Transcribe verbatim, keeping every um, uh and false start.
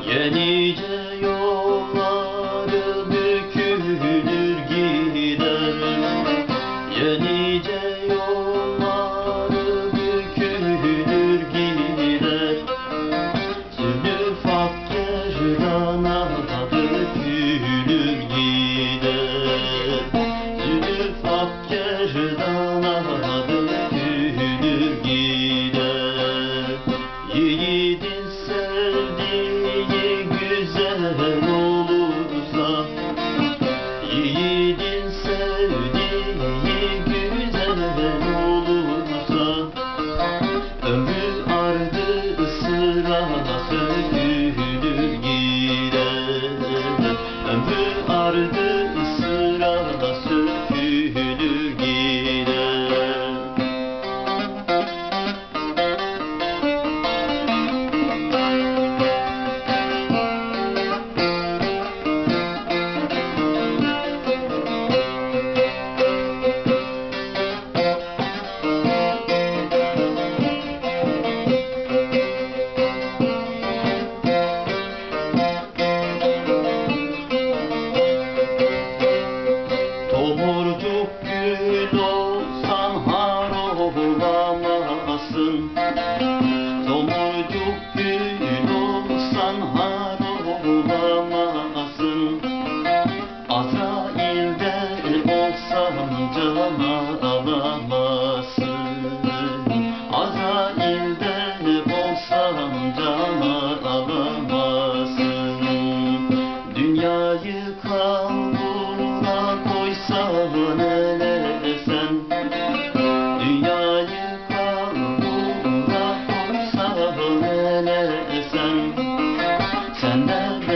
Yenice yolları bükülür gider, yenice yolları bükülür gider. Zülüf ak gerdana dökülür gider, zülüf ak gerdana dökülür gider. Yiğidin sevdiği güzel olursa, yiğidin sevdiği güzel olursa, ömrü ardı sıra sökülür gider, ömrü ardı sıra sökülür gider. Tomurcuk gül olsan har olamazsın, tomurcuk gül olsan har olamazsın. Azrail'de olsan can alamazsın, Azrail'de olsan can alamazsın. Dünyayı kavruna koysan hele sen, dünyayı kavruna koysan hele sen, senden